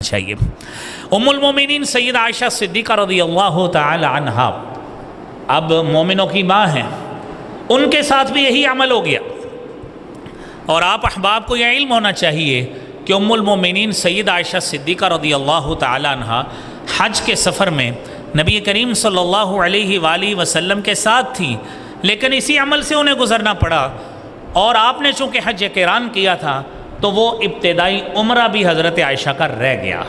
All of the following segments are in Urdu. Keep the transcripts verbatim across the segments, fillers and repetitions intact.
چاہیے۔ ام المومنین سیدہ عائشہ صدیقہ رضی اللہ تعالی عنہا اب مومنوں کی ماں ہیں، ان کے ساتھ بھی یہی عمل ہو گیا، اور آپ احباب کو یہ علم ہونا چاہیے کہ ام المومنین سیدہ عائشہ صدیقہ رضی اللہ تعالی عنہا حج کے سفر میں نبی کریم صلی اللہ علیہ وآلہ وسلم کے ساتھ تھی، لیکن اسی عمل سے انہیں گزرنا پڑا، اور آپ نے چونکہ حج قران کیا تھا تو وہ ابتدائی عمرہ بھی حضرت عائشہ کا رہ گیا۔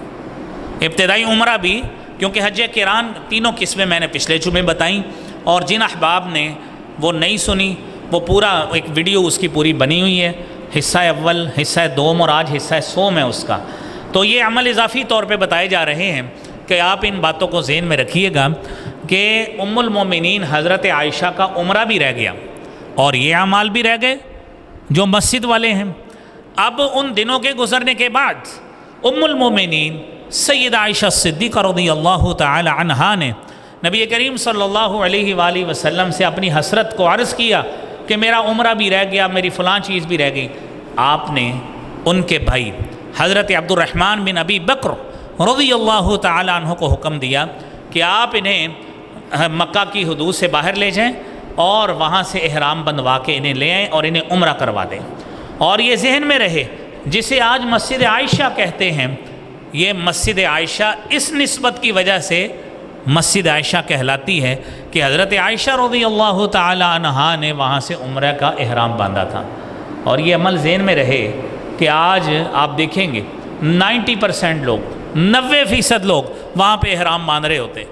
ابتدائی عمرہ بھی، کیونکہ حج قران تینوں قسمیں میں نے پچھلے جمعے بتائیں، اور جن احباب نے وہ نہیں سنی وہ پورا ایک ویڈیو اس کی پوری بنی ہوئی ہے، حصہ اول، حصہ دوم اور آج حصہ سوم ہے اس کا۔ تو یہ عمل اضافی طور پہ بتائے جا رہے ہیں کہ آپ ان باتوں کو ذہن میں رکھیے گا کہ ام المومنین حضرت عائشہ کا عمرہ بھی رہ گیا اور یہ اعمال بھی رہ گئے جو مسجد والے ہیں۔ اب ان دنوں کے گزرنے کے بعد ام المومنین سیدہ عائشہ صدیقہ رضی اللہ تعالی عنہا نے نبی کریم صلی اللہ علیہ وآلہ وسلم سے اپنی حسرت کو عرض کیا کہ میرا عمرہ بھی رہ گیا، میری فلاں چیز بھی رہ گئی۔ آپ نے ان کے بھائی حضرت عبد الرحمن بن ابی بکر رضی اللہ تعالی عنہ کو حکم دیا کہ آپ انہیں مکہ کی حدود سے باہر لے جائیں اور وہاں سے احرام بندوا کے انہیں لے آئیں اور انہیں عمرہ کروا دیں۔ اور یہ ذہن میں رہے، جسے آج مسجد عائشہ کہتے ہیں، یہ مسجد عائشہ اس نسبت کی وجہ سے مسجد عائشہ کہلاتی ہے کہ حضرت عائشہ رضی اللہ تعالی عنہا نے وہاں سے عمرہ کا احرام باندھا تھا۔ اور یہ عمل ذہن میں رہے کہ آج آپ دیکھیں گے نائنٹی پرسینٹ لوگ، نوے فیصد لوگ وہاں پہ احرام باندھ رہے ہوتے۔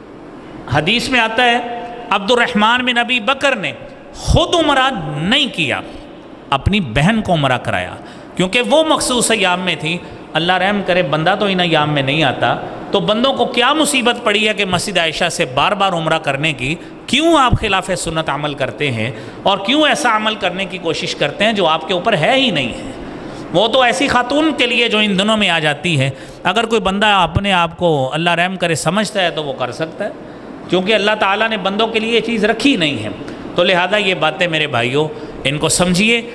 حدیث میں آتا ہے عبد الرحمن بن ابی بکر نے خود عمرہ نہیں کیا، اپنی بہن کو عمرہ کرایا، کیونکہ وہ مخصوص ایام میں تھی۔ اللہ رحم کرے، بندہ تو ان ایام میں نہیں آتا، تو بندوں کو کیا مصیبت پڑی ہے کہ مسجد عائشہ سے بار بار عمرہ کرنے کی؟ کیوں آپ خلاف سنت عمل کرتے ہیں اور کیوں ایسا عمل کرنے کی کوشش کرتے ہیں جو آپ کے اوپر ہے ہی نہیں ہے؟ وہ تو ایسی خاتون کے لیے جو ان دنوں میں آ جاتی ہے۔ اگر کوئی بندہ اپنے آپ کو اللہ رحم کرے سمجھتا ہے تو وہ کر سکتا ہے، کیونکہ اللہ تعالیٰ نے بندوں کے لیے یہ چیز رکھی نہیں ہے۔ تو لہذا یہ باتیں میرے بھائیوں ان کو سمجھیے۔